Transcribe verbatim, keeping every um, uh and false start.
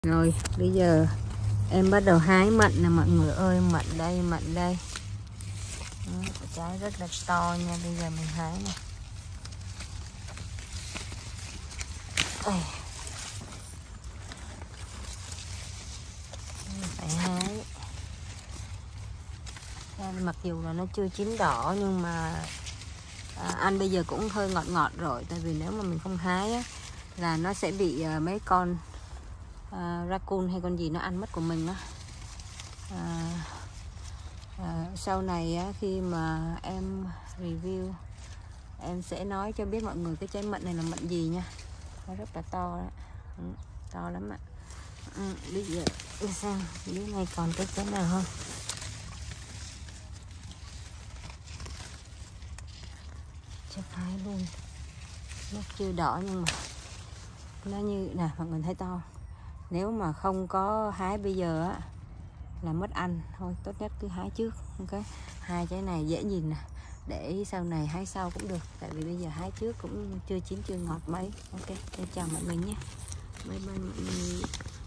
Rồi bây giờ em bắt đầu hái mận nè mọi người ơi. Mận đây, mận đây. Đó, trái rất là to nha. Bây giờ mình hái nè. Đây. Phải hái. Mặc dù là nó chưa chín đỏ nhưng mà à, ăn bây giờ cũng hơi ngọt ngọt rồi. Tại vì nếu mà mình không hái á, là nó sẽ bị à, mấy con à, raccoon hay con gì nó ăn mất của mình đó. À, à, sau này á, khi mà em review em sẽ nói cho biết mọi người cái trái mận này là mận gì nha. Nó rất là to đó. Ừ, to lắm ạ. Ừ, bây giờ đi xem dưới này còn cái trái nào không. Chắc hái luôn. Nó chưa đỏ nhưng mà nó như nè mọi người thấy to. Nếu mà không có hái bây giờ á là mất ăn thôi, tốt nhất cứ hái trước. Ok, hai trái này dễ nhìn nè, để sau này hái sau cũng được, tại vì bây giờ hái trước cũng chưa chín chưa ngọt mấy. Ok, em chào mọi người nhé, bye bye mọi người.